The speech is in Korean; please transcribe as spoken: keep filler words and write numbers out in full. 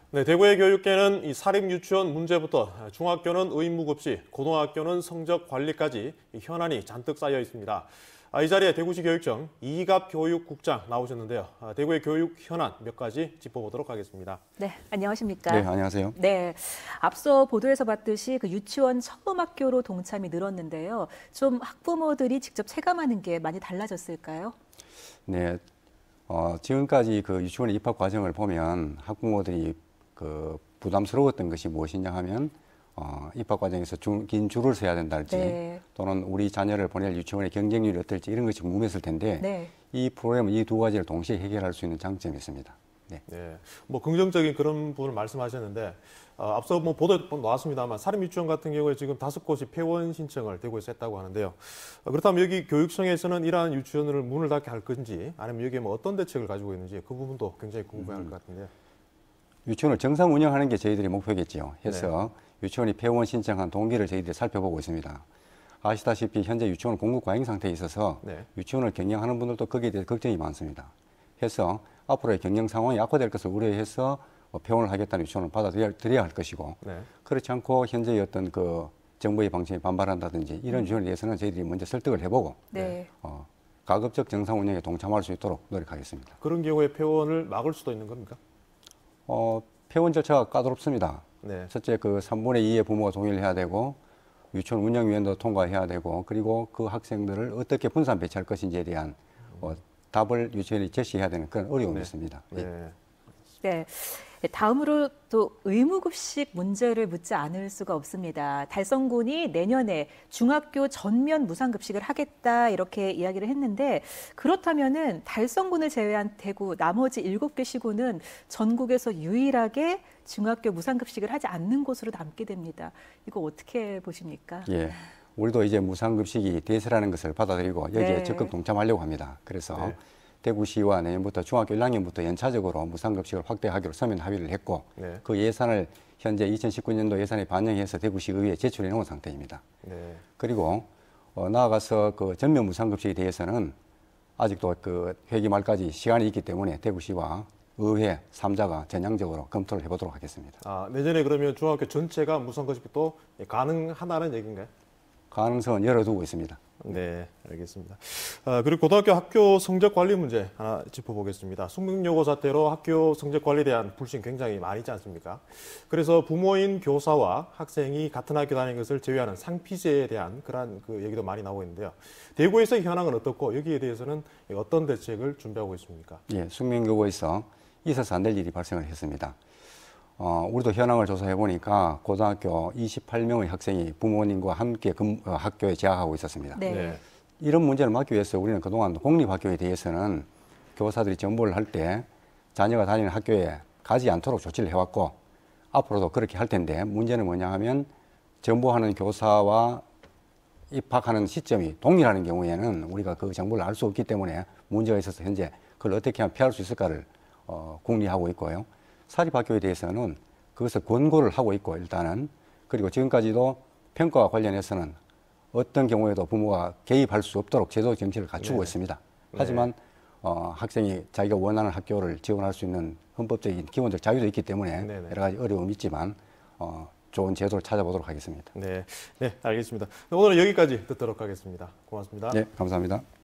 네, 대구의 교육계는 이 사립 유치원 문제부터 중학교는 의무급식, 고등학교는 성적 관리까지 이 현안이 잔뜩 쌓여 있습니다. 아, 이 자리에 대구시 교육청 이갑 교육국장 나오셨는데요. 아, 대구의 교육 현안 몇 가지 짚어보도록 하겠습니다. 네, 안녕하십니까? 네, 안녕하세요. 네, 앞서 보도에서 봤듯이 그 유치원 처음 학교로 동참이 늘었는데요. 좀 학부모들이 직접 체감하는 게 많이 달라졌을까요? 네, 어, 지금까지 그 유치원 입학 과정을 보면 학부모들이 그 부담스러웠던 것이 무엇이냐 하면 어, 입학 과정에서 중, 긴 줄을 서야 된다든지 네. 또는 우리 자녀를 보낼 유치원의 경쟁률이 어떨지 이런 것이 궁금했을 텐데 네. 이 프로그램은 이 두 가지를 동시에 해결할 수 있는 장점이 있습니다. 네. 네, 뭐 긍정적인 그런 부분을 말씀하셨는데 어, 앞서 뭐 보도에 나왔습니다만 사립 유치원 같은 경우에 지금 다섯 곳이 폐원 신청을 대구에서 했다고 하는데요. 어, 그렇다면 여기 교육청에서는 이러한 유치원을 문을 닫게 할 건지 아니면 여기에 뭐 어떤 대책을 가지고 있는지 그 부분도 굉장히 궁금해할 것 같은데요. 유치원을 정상 운영하는 게 저희들이 목표겠지요. 해서 네. 유치원이 폐원 신청한 동기를 저희들이 살펴보고 있습니다. 아시다시피 현재 유치원 공급 과잉 상태에 있어서 네. 유치원을 경영하는 분들도 거기에 대해 걱정이 많습니다. 해서 앞으로의 경영 상황이 악화될 것을 우려해서 폐원을 하겠다는 유치원을 받아들여야 할 것이고 네. 그렇지 않고 현재의 어떤 그 정부의 방침에 반발한다든지 이런 유치원에 대해서는 저희들이 먼저 설득을 해보고 네. 어, 가급적 정상 운영에 동참할 수 있도록 노력하겠습니다. 그런 경우에 폐원을 막을 수도 있는 겁니까? 어, 폐원 절차가 까다롭습니다. 네. 첫째 그 삼분의 이의 부모가 동의를 해야 되고 유치원 운영위원회도 통과해야 되고 그리고 그 학생들을 어떻게 분산 배치할 것인지에 대한 어, 답을 유치원이 제시해야 되는 그런 어려움이 네. 있습니다. 네. 네. 다음으로 또 의무급식 문제를 묻지 않을 수가 없습니다. 달성군이 내년에 중학교 전면 무상급식을 하겠다 이렇게 이야기를 했는데 그렇다면은 달성군을 제외한 대구 나머지 일곱 개 시군은 전국에서 유일하게 중학교 무상급식을 하지 않는 곳으로 남게 됩니다. 이거 어떻게 보십니까? 예. 우리도 이제 무상급식이 대세라는 것을 받아들이고 여기에 네. 적극 동참하려고 합니다. 그래서 네. 대구시와 내년부터 중학교 일 학년부터 연차적으로 무상급식을 확대하기로 서면 합의를 했고 네. 그 예산을 현재 이천십구 년도 예산에 반영해서 대구시 의회에 제출해 놓은 상태입니다. 네. 그리고 어, 나아가서 그 전면 무상급식에 대해서는 아직도 그 회기 말까지 시간이 있기 때문에 대구시와 의회 삼 자가 전향적으로 검토를 해보도록 하겠습니다. 아, 내년에 그러면 중학교 전체가 무상급식이 또 가능하다는 얘기인가요? 가능성은 열어두고 있습니다. 네, 알겠습니다. 아, 그리고 고등학교 학교 성적 관리 문제 하나 짚어보겠습니다. 숙명여고 사태로 학교 성적 관리에 대한 불신 굉장히 많이 있지 않습니까? 그래서 부모인 교사와 학생이 같은 학교 다니는 것을 제외하는 상피제에 대한 그런 그 얘기도 많이 나오고 있는데요. 대구에서의 현황은 어떻고 여기에 대해서는 어떤 대책을 준비하고 있습니까? 예, 숙명여고에서 있어서 안 될 일이 발생을 했습니다. 어, 우리도 현황을 조사해 보니까 고등학교 이십팔 명의 학생이 부모님과 함께 금, 어, 학교에 재학하고 있었습니다. 네. 네. 이런 문제를 막기 위해서 우리는 그동안 공립학교에 대해서는 교사들이 정보를 할 때 자녀가 다니는 학교에 가지 않도록 조치를 해왔고 앞으로도 그렇게 할 텐데 문제는 뭐냐 하면 정보하는 교사와 입학하는 시점이 동일하는 경우에는 우리가 그 정보를 알 수 없기 때문에 문제가 있어서 현재 그걸 어떻게 하면 피할 수 있을까를 어, 궁리하고 있고요. 사립학교에 대해서는 그것을 권고를 하고 있고 일단은 그리고 지금까지도 평가와 관련해서는 어떤 경우에도 부모가 개입할 수 없도록 제도 정치를 갖추고 네. 있습니다. 하지만 네. 어, 학생이 자기가 원하는 학교를 지원할 수 있는 헌법적인 기본적 자유도 있기 때문에 네. 여러 가지 어려움이 있지만 어, 좋은 제도를 찾아보도록 하겠습니다. 네, 네, 알겠습니다. 오늘은 여기까지 듣도록 하겠습니다. 고맙습니다. 네, 감사합니다.